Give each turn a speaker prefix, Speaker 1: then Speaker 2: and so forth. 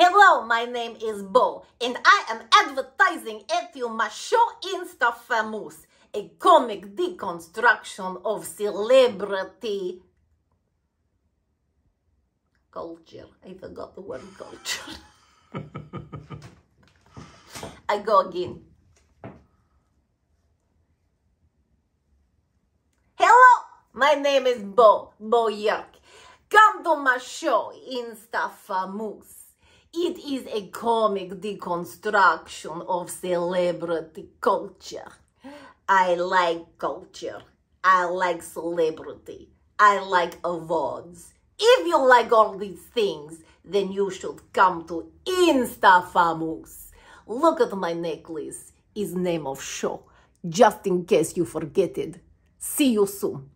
Speaker 1: Hello, my name is Bo, and I am advertising at you my show Instaphamous, a comic deconstruction of celebrity culture. I forgot the word culture. I go again. Hello, my name is Bo York. Come to my show Instaphamous. It is a comic deconstruction of celebrity culture. I like culture. I like celebrity. I like awards. If you like all these things, then you should come to Instaphamous. Look at my necklace. It's name of show. Just in case you forget it. See you soon.